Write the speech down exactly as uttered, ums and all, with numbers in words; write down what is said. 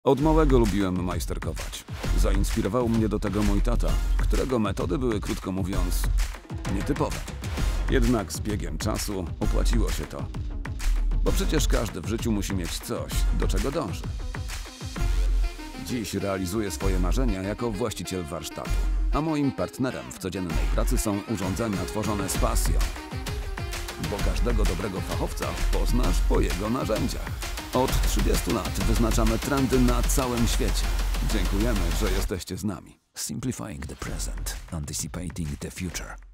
Od małego lubiłem majsterkować. Zainspirował mnie do tego mój tata, którego metody były, krótko mówiąc, nietypowe. Jednak z biegiem czasu opłaciło się to. Bo przecież każdy w życiu musi mieć coś, do czego dąży. Dziś realizuję swoje marzenia jako właściciel warsztatu, a moim partnerem w codziennej pracy są urządzenia tworzone z pasją. Bo każdego dobrego fachowca poznasz po jego narzędziach. Od trzydziestu lat wyznaczamy trendy na całym świecie. Dziękujemy, że jesteście z nami. Simplifying the present, anticipating the future.